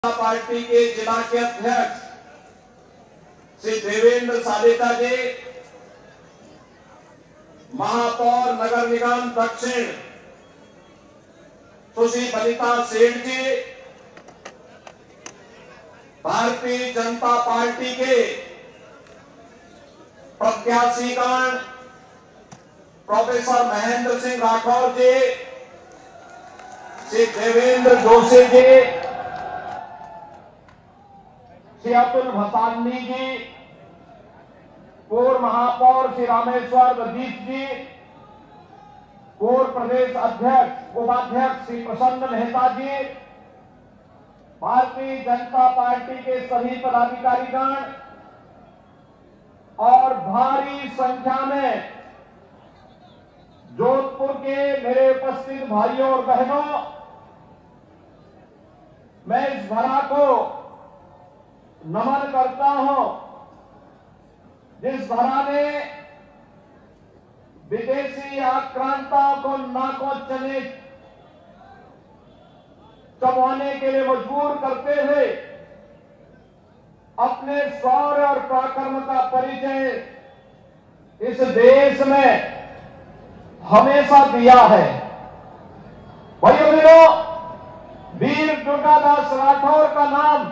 Party के जिला के अध्यक्ष श्री देवेंद्र सालेता जी, महापौर नगर निगम दक्षिण सुश्री बनिता सेठ जी, भारतीय जनता पार्टी के प्रत्याशीगण प्रोफेसर महेंद्र सिंह राठौर जी, श्री देवेंद्र जोशी जी, श्री अतुल भसानी जी, पूर्व महापौर श्री रामेश्वर प्रदीप जी, पूर्व प्रदेश अध्यक्ष उपाध्यक्ष श्री प्रसन्न मेहता जी, भारतीय जनता पार्टी के सभी पदाधिकारीगण और भारी संख्या में जोधपुर के मेरे उपस्थित भाइयों और बहनों, मैं इस धरा को नमन करता हूं जिस धरा ने विदेशी आक्रांताओं को नाकों चने चबाने के लिए मजबूर करते हुए अपने शौर्य और पराक्रम का परिचय इस देश में हमेशा दिया है। भाइयों बहनों, वीर दुर्गादास राठौर का नाम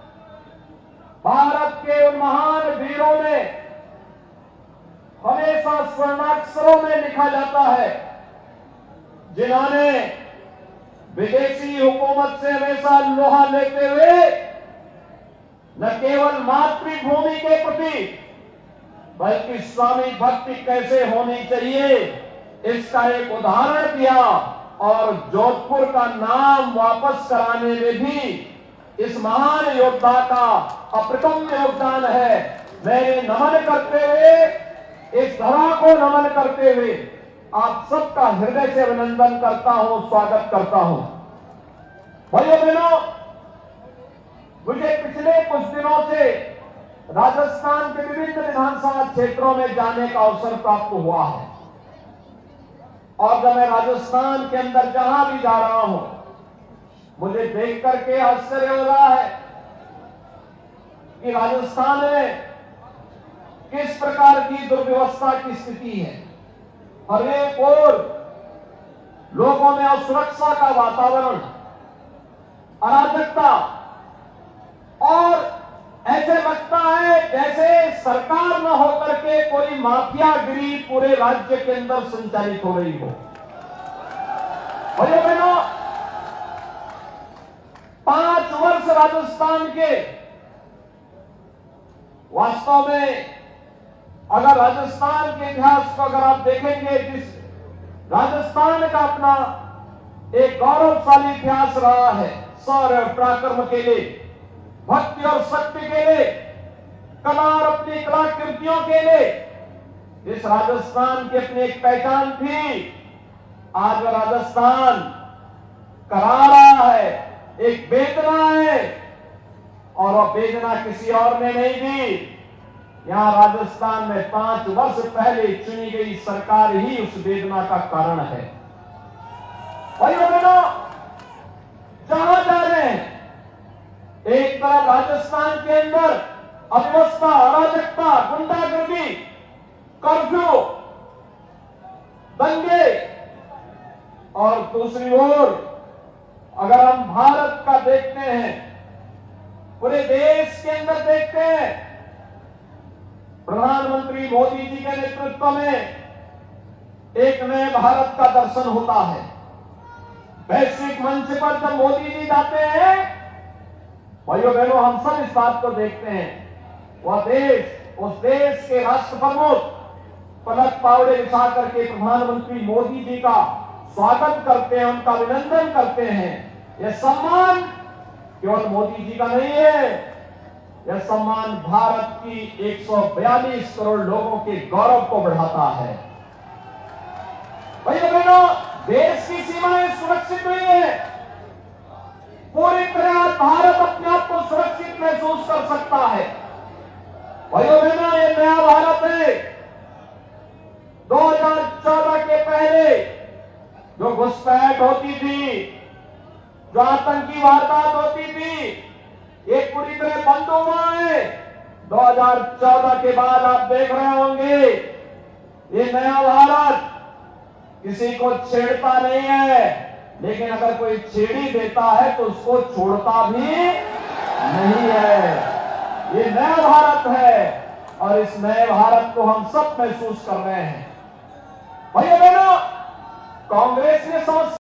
भारत के उन महान वीरों में हमेशा स्वर्णाक्षरों में लिखा जाता है जिन्होंने विदेशी हुकूमत से हमेशा लोहा लेते हुए न केवल मातृभूमि के प्रति बल्कि स्वामी भक्ति कैसे होनी चाहिए इसका एक उदाहरण दिया और जोधपुर का नाम वापस कराने में भी इस महान योद्धा का अप्रतिम योगदान है। मैं नमन करते हुए, इस धरा को नमन करते हुए आप सबका हृदय से अभिनंदन करता हूं, स्वागत करता हूं। भाइयों बहनों, मुझे पिछले कुछ दिनों से राजस्थान के विभिन्न विधानसभा क्षेत्रों में जाने का अवसर प्राप्त हुआ है और जब मैं राजस्थान के अंदर जहां भी जा रहा हूं, मुझे देख करके आश्चर्य हो रहा है कि राजस्थान में किस प्रकार की दुर्व्यवस्था की स्थिति है। हर एक ओर लोगों में असुरक्षा का वातावरण, अराजकता और ऐसे लगता है जैसे सरकार न होकर के कोई माफियागिरी पूरे राज्य के अंदर संचालित हो रही हो। भाइयों बहनों, 5 वर्ष राजस्थान के वास्तव में अगर राजस्थान के इतिहास को अगर आप देखेंगे, जिस राजस्थान का अपना एक गौरवशाली इतिहास रहा है, शौर्य पराक्रम के लिए, भक्ति और शक्ति के लिए, कला और अपनी कलाकृतियों के लिए, इस राजस्थान की अपनी एक पहचान थी। आज राजस्थान करा रहा है, एक वेदना है और वह वेदना किसी और ने नहीं दी। यहां राजस्थान में 5 वर्ष पहले चुनी गई सरकार ही उस वेदना का कारण है। भाइयों बहनों, जहां जा रहे हैं, एक तरफ राजस्थान के अंदर अव्यवस्था, अराजकता, गुंडागर्दी, कर्फ्यू, दंगे और दूसरी ओर अगर हम भारत का देखते हैं, पूरे देश के अंदर देखते हैं, प्रधानमंत्री मोदी जी के नेतृत्व में एक नए भारत का दर्शन होता है। वैश्विक मंच पर जब मोदी जी जाते हैं, भाइयों बहनों, हम सब इस बात को देखते हैं, वह देश, उस देश के राष्ट्र प्रमुख पलक पावड़े बिछा करके प्रधानमंत्री मोदी जी का स्वागत करते हैं, उनका अभिनंदन करते हैं। यह सम्मान केवल मोदी जी का नहीं है, यह सम्मान भारत की 142 करोड़ लोगों के गौरव को बढ़ाता है। भाइयों बहनों, देश की सीमाएं सुरक्षित नहीं है, पूरी तरह भारत अपने आप को सुरक्षित महसूस कर सकता है। भाइयों बहनों, ये नया भारत है। 2014 के पहले जो घुसपैठ होती थी, जो आतंकी वारदात होती थी, कितने बंदूमाए 2014 के बाद आप देख रहे होंगे ये नया भारत किसी को छेड़ता नहीं है, लेकिन अगर कोई छेड़ी देता है तो उसको छोड़ता भी नहीं है। ये नया भारत है और इस नए भारत को हम सब महसूस कर रहे हैं। भैया बहनों, कांग्रेस ने समझ